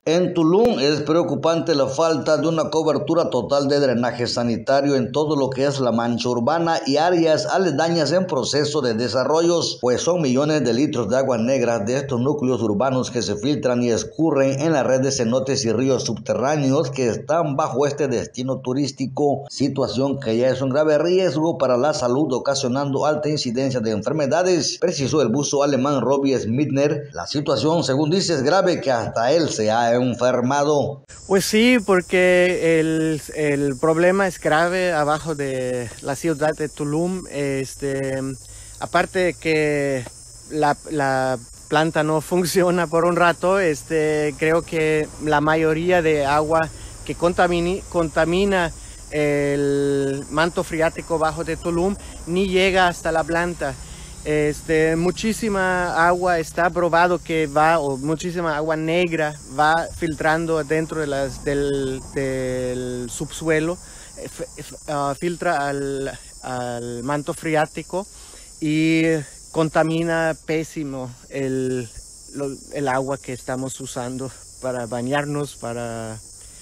En Tulum es preocupante la falta de una cobertura total de drenaje sanitario en todo lo que es la mancha urbana y áreas aledañas en proceso de desarrollos, pues son millones de litros de agua negra de estos núcleos urbanos que se filtran y escurren en la red de cenotes y ríos subterráneos que están bajo este destino turístico, situación que ya es un grave riesgo para la salud, ocasionando alta incidencia de enfermedades, precisó el buzo alemán Robbie Schmittner. La situación, según dice, es grave, que hasta él se ha enfermado. Pues sí, porque el problema es grave abajo de la ciudad de Tulum. Aparte de que la planta no funciona por un rato, creo que la mayoría de agua que contamina el manto freático bajo de Tulum ni llega hasta la planta. Muchísima agua está probado que va, o muchísima agua negra va filtrando dentro de del subsuelo, filtra al manto freático y contamina pésimo el agua que estamos usando para bañarnos, para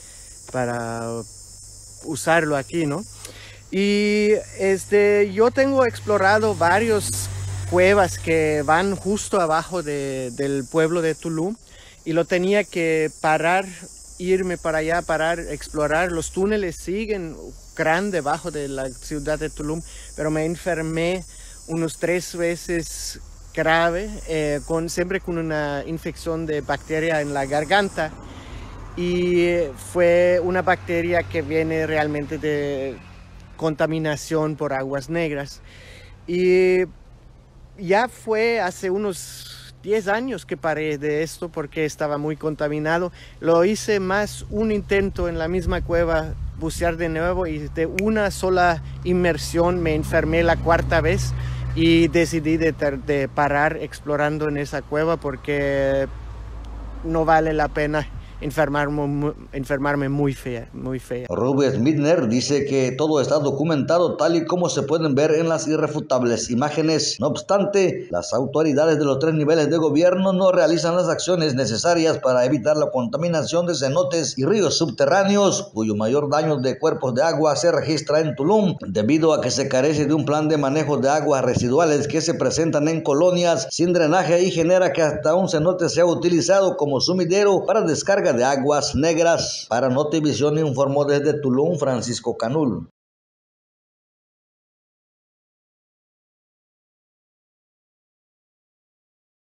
usarlo aquí, ¿no? Y yo tengo explorado varios cuevas que van justo abajo del pueblo de Tulum y lo tenía que parar, irme para allá, explorar. Los túneles siguen grande debajo de la ciudad de Tulum, pero me enfermé unos 3 veces grave, siempre con una infección de bacteria en la garganta, y fue una bacteria que viene realmente de contaminación por aguas negras. Y ya fue hace unos 10 años que paré de esto porque estaba muy contaminado. Lo hice más un intento en la misma cueva, bucear de nuevo, y de una sola inmersión me enfermé la 4ª vez y decidí de parar explorando en esa cueva porque no vale la pena enfermarme muy fea. Robbie Schmittner dice que todo está documentado tal y como se pueden ver en las irrefutables imágenes. No obstante, las autoridades de los 3 niveles de gobierno no realizan las acciones necesarias para evitar la contaminación de cenotes y ríos subterráneos, cuyo mayor daño de cuerpos de agua se registra en Tulum, debido a que se carece de un plan de manejo de aguas residuales que se presentan en colonias sin drenaje y genera que hasta un cenote sea utilizado como sumidero para descarga de aguas negras. Para Notivisión informó desde Tulum Francisco Canul.